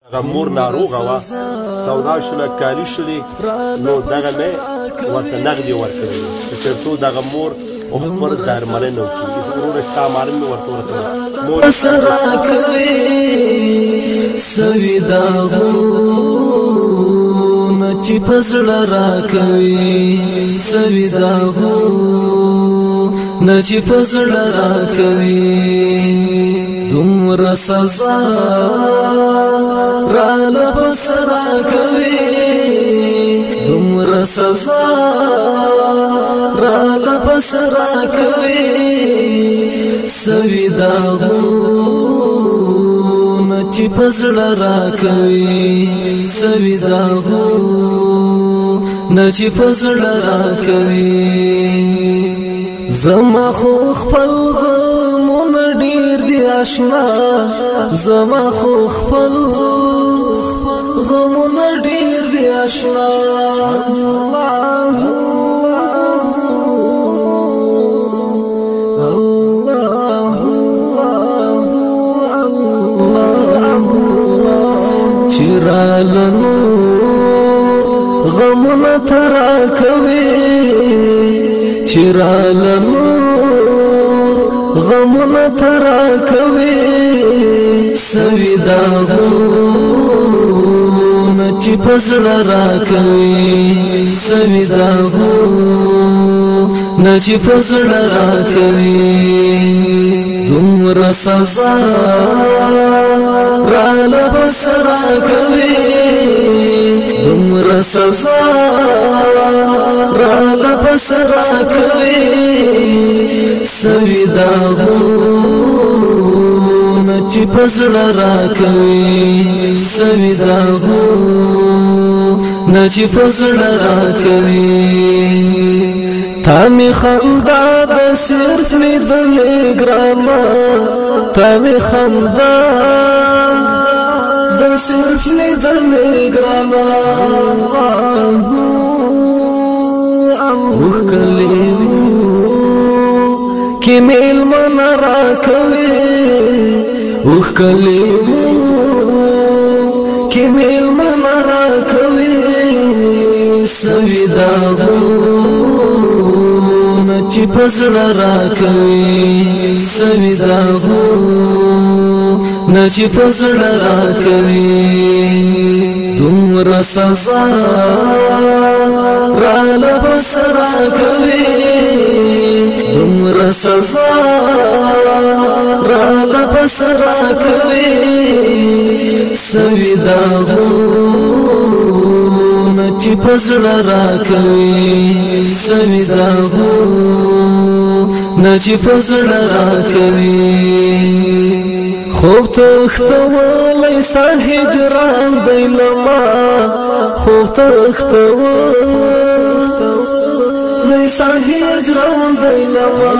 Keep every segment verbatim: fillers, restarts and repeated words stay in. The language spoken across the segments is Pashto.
مور ناروغه وه سودا شوله کالي شولې نو دغه مې ورته نغدې ورکړې چې تر څو دغه مور عمر درملنه وکړي ورور ستا مارن مې ورته ورکړه مور سره کوي سوي داغونه چې په زړه راکوي سوي داغونه چې په زړه راکوي دومره سزا راله پس راکوي دومره سزا راله پس راکوي سوي داغونه چې په زړه راکوي سوي داغونه چې په زړه راکوي زما خو خپل غمونه ډېر دي آشنا زما خو خپل غمونه ډېر دي آشنا چراله نور غمونه ترا کوي چراله نور غمونه ترا کوي سوي داغونه چې په زړه راکوي سوي داغونه چې په زړه راکوي دومره سزا راله پس راکوي دومره سزا راله پس راکوي سوي داغونه چې په زړه راکوي سوي داغونه چې په زړه راکوي تا می خندا د صرف لیدلې ګرانه تا می خندا د صرف لیدلې ګرانه اوخ کلیمو کې میلمن راکوي اوخ کلیمو کې میلمن راکوي سوي داغونه چې په زړه راکوي سوي داغونه چې په زړه راکوي دومره سزا راله پس راکوي دومره سزا راله پس راکوي سوي داغونه چې په زړه راکوي سوي داغونه چې په زړه راکوي خوب تختولی ستا هجران دی لما خوب تختولی ستا هجران دی لما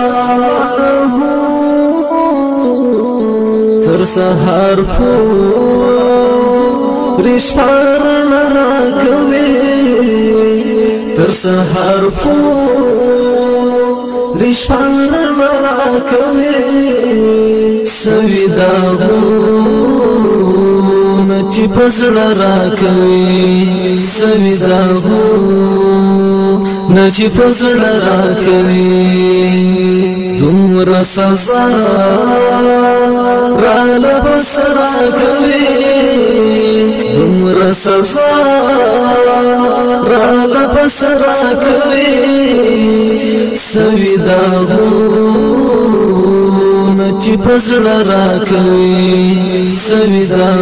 تر سهار پورې شپارنه راکوي تر سهار پورې شپارنه راکوي سوي داغونه چې په زړه راکوي سوي داغونه چې په زړه راکوي دومره سزا راله پس راکوي دومره سزا راله پس راکوي سوي داغونه چې په زړه راکوي سوي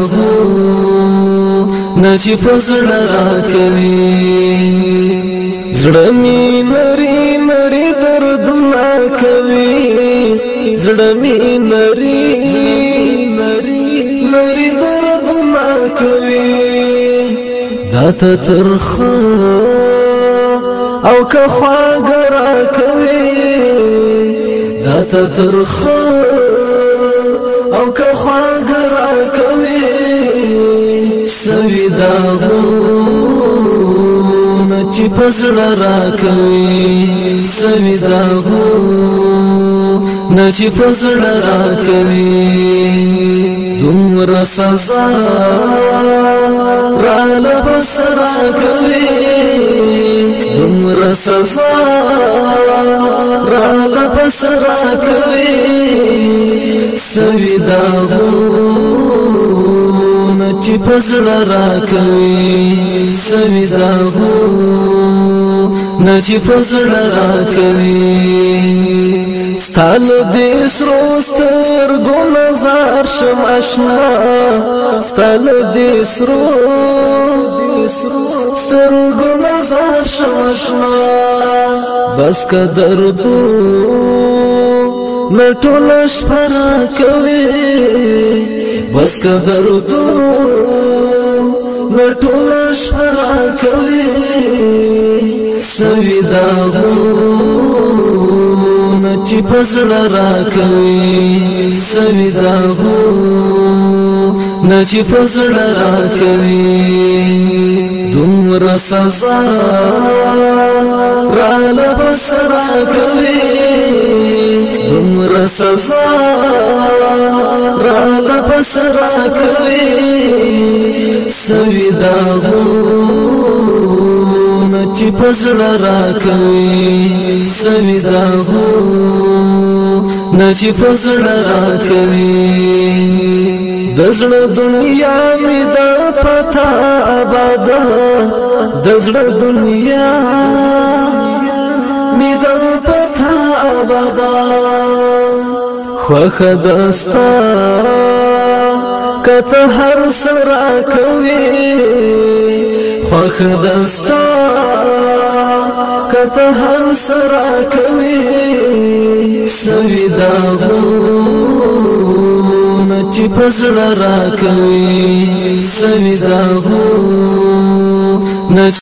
داغونه چې په زړه راکوي زړه مې نری نری دردونه کوي زړه مې نری نری نری دردونه کوي دا ته ترخه او که خواږه راکوي دا ته ترخه او که خواږه راکوي سوي داغونه چې په زړه راکوي سوي داغونه چې په زړه راکوي دومره سزا سزا را لپس را کوي سوي داغونه چې پزړه را کوي سوي داغونه چې پزړه را کوي ستانه دې سرو سترګو نظر شم آشنا ستانه دې سرو سترګو نظر شم آشنا بس که دردو نټول شپه کوي بس که دردو نټول شپه کوي سوي داغونه چې پزړه را کوي سوي داغونه چې پزړه را کوي دومره سزا را لپس را کوي دومره سزا را لپس را کوي سوي داغونه چې پزړه را کوي سوي داغونه چې پزړه را کوي د زړه دنیا مې د پتا آباد د زړه دنیا مې د پتا آباد خوښ دستا کته هر سره کوي خوښ دستا کته هر سره کوي سوي داغونه چې پزړه را کوي سوي داغونه